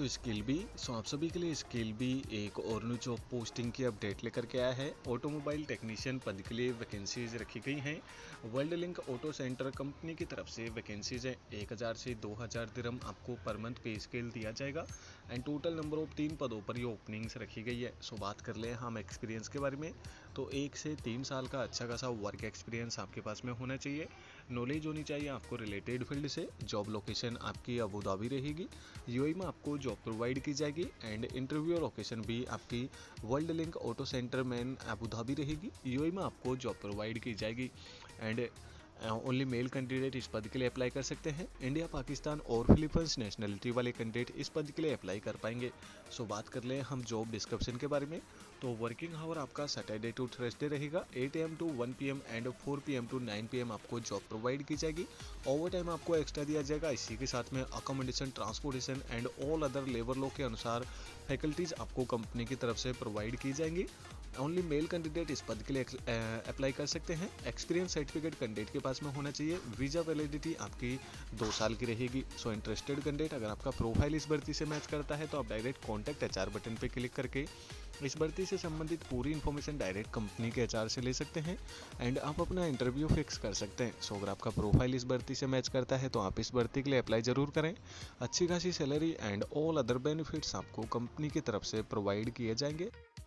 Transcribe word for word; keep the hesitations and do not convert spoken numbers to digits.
To skill B. सो आप सभी के लिए स्किल बी एक और न्यू जॉब पोस्टिंग की अपडेट लेकर के आया है। ऑटोमोबाइल टेक्नीशियन पद के लिए वैकेंसीज रखी गई हैं। World Link Auto Centre company की तरफ से वैकेंसीज है। एक हज़ार से दो हज़ार दिरहम आपको पर मंथ पे स्केल दिया जाएगा एंड टोटल नंबर ऑफ तीन पदों पर ये ओपनिंग्स रखी गई है। सो बात कर लें हम एक्सपीरियंस के बारे में, तो एक से तीन साल का अच्छा खासा वर्क एक्सपीरियंस आपके पास में होना चाहिए। नॉलेज होनी चाहिए आपको रिलेटेड फील्ड से। जॉब लोकेशन आपकी अबू धाबी रहेगी। यूएई में आपको जॉब प्रोवाइड की जाएगी एंड इंटरव्यू लोकेशन भी आपकी वर्ल्ड लिंक ऑटो सेंटर में अबू धाबी रहेगी। यूएई में आपको जॉब प्रोवाइड की जाएगी एंड ओनली मेल कैंडिडेट इस पद के लिए अप्लाई कर सकते हैं। इंडिया, पाकिस्तान और फिलीपींस नेशनलिटी वाले कैंडिडेट इस पद के लिए अप्लाई कर पाएंगे। सो बात कर लें हम जॉब डिस्क्रिप्शन के बारे में, तो वर्किंग आवर आपका सैटरडे टू थर्सडे रहेगा। Eight A M to one P M and four P M to nine P M आपको जॉब प्रोवाइड की जाएगी। ओवर टाइम आपको एक्स्ट्रा दिया जाएगा। इसी के साथ में accommodation, transportation and all other labour law के अनुसार फैकल्टीज आपको कंपनी की तरफ से प्रोवाइड की जाएंगी। ओनली मेल कैंडिडेट इस पद के लिए अप्लाई कर सकते हैं। एक्सपीरियंस सर्टिफिकेट कैंडिडेट के पास में होना चाहिए। वीज़ा वैलिडिटी आपकी दो साल की रहेगी। सो इंटरेस्टेड कैंडिडेट अगर आपका प्रोफाइल इस भर्ती से मैच करता है तो आप डायरेक्ट कॉन्टैक्ट एचआर बटन पे क्लिक करके इस भर्ती से संबंधित पूरी इन्फॉर्मेशन डायरेक्ट कंपनी के एचआर से ले सकते हैं एंड आप अपना इंटरव्यू फिक्स कर सकते हैं। सो अगर आपका प्रोफाइल इस भर्ती से मैच करता है तो आप इस भर्ती के लिए अप्लाई जरूर करें। अच्छी खासी salary and all other benefits आपको कंपनी की तरफ से प्रोवाइड किए जाएंगे।